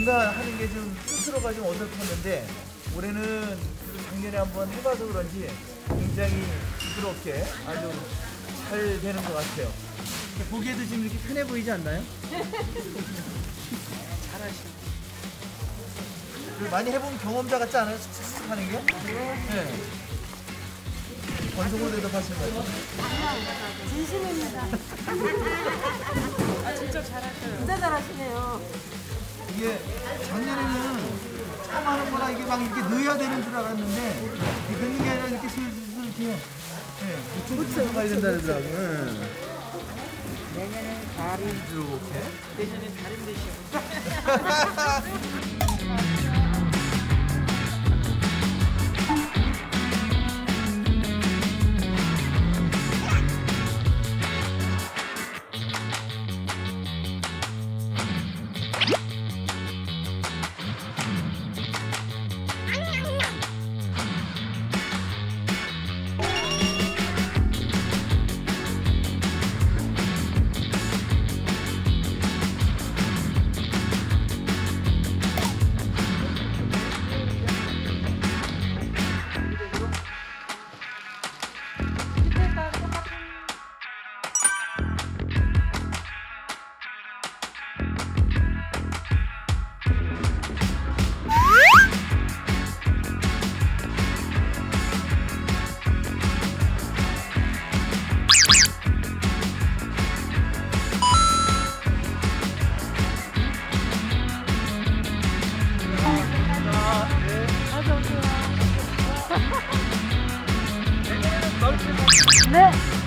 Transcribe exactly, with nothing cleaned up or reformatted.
뭔가 하는 게 좀 스스로가 좀 어설펐는데 올해는 작년에 한번 해봐서 그런지 굉장히 부드럽게 아주 잘 되는 것 같아요. 보기에도 지금 이렇게 편해 보이지 않나요? 잘하시네. 많이 해본 경험자 같지 않아요? 슥슥 하는 게? 네. 권성호 대답하시는 거죠? 진심입니다. 아 진짜 잘하셔요. 진짜 잘하시네요. 이게 작년에는 처음 하는 거라 이게 막 이렇게 넣어야 되는 줄 알았는데 이게 넣는 게 아니라 이렇게 슬슬 이렇게 네, 우측으로 가야 된다 그러더라고요. 내년엔 다림 이렇게. 내년엔 다림 되시고. 네.